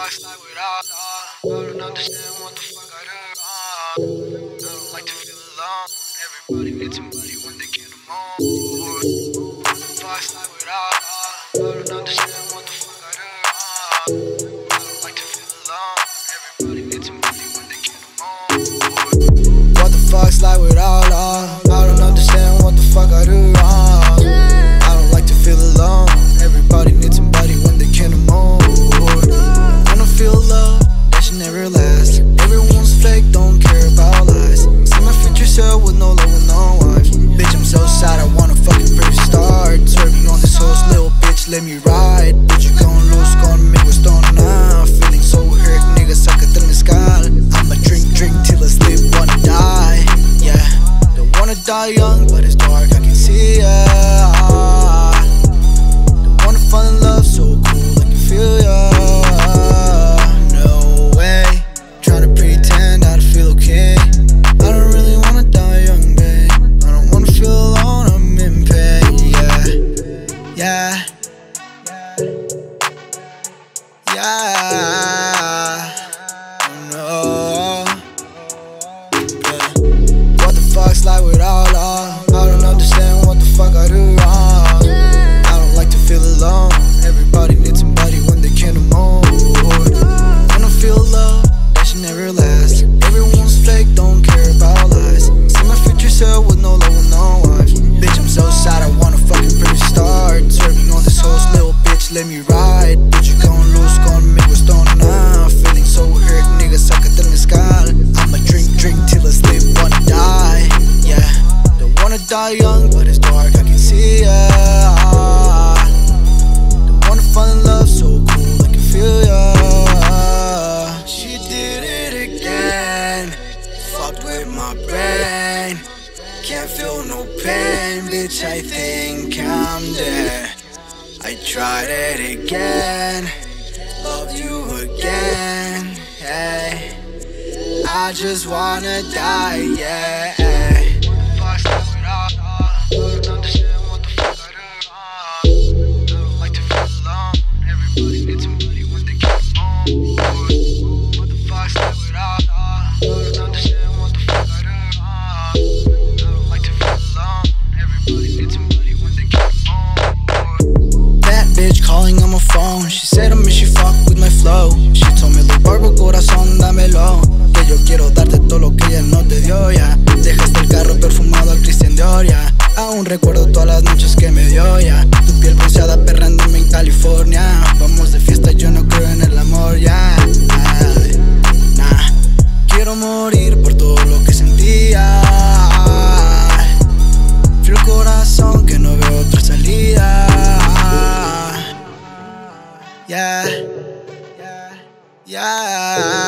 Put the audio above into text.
fuck's like without love? I don't understand what the fuck I do wrong. I don't like to feel alone. Everybody needs somebody when they get them on board. What the fuck's like without love? I don't understand what the fuck I do wrong. I don't like to feel alone. Everybody needs somebody when they get them on board. What the fuck's like without love? I don't understand what the fuck I do wrong. I don't like to feel alone. Everybody needs somebody when they get them on board. Wanna feel love, that should never last. Everyone's fake, don't care about lies. See my future self with no love, with no wife. Bitch, I'm so sad, I wanna fucking break start. Serving on this host, little bitch, let me ride. Bitch, you gon' lose conmigo, esto now. Feeling so hurt, nigga, sácate el mezcal. I'ma drink till I sleep, wanna die. Yeah, don't wanna die young, but it's dark, I can see ya. Don't wanna fall in love, so cool, I can feel ya. No way, tryna pretend I feel okay. I don't really wanna die young, babe. I don't wanna feel alone, I'm in pain. Yeah, no. What the fuck's like without love? I don't understand what the fuck I do wrong. I don't like to feel alone. Everybody needs somebody when they can't move on. Wanna feel love, that should never last. Everyone's fake, don't care about lies. See my future self with no love, with no wife. Bitch, I'm so sad, I wanna fucking break start. Serving on this host, little bitch, let me ride. Bitch, you gon' lose conmigo, esto now. Feeling so hurt, nigga, sácate el mezcal. I'ma drink till I sleep, wanna die. Yeah, don't wanna die young, but it's dark, I can see ya. Don't wanna fall in love, so cool, I can feel ya. She did it again, fucked with my brain. Can't feel no pain, bitch, I think I'm dead. I tried it again, love you again, hey. I just wanna die, yeah. Fuck's like without love. I don't understand what the fuck I do wrong. I don't like to feel alone. Everybody needs somebody when they get them on board. What the fuck's like without love? I don't understand what the fuck I do wrong. I don't like to feel alone. Everybody needs somebody when they get them on board. That bitch calling on my phone. She said I miss you, fuck with my flow. She told me, Lil Barbo, corazón, dámelo. Que yo quiero darte todo lo que ella no te dio, ya. Dejaste el carro perfumado al Cristian Dior, ya. Aún recuerdo todas las noches que me dio, ya. Tu piel bronceada perrándome en California. Vamos de fiesta, yo no creo en el amor, ya. Nah, quiero morir por todo lo que sentía. Frío el corazón que no veo otra salida. Yeah.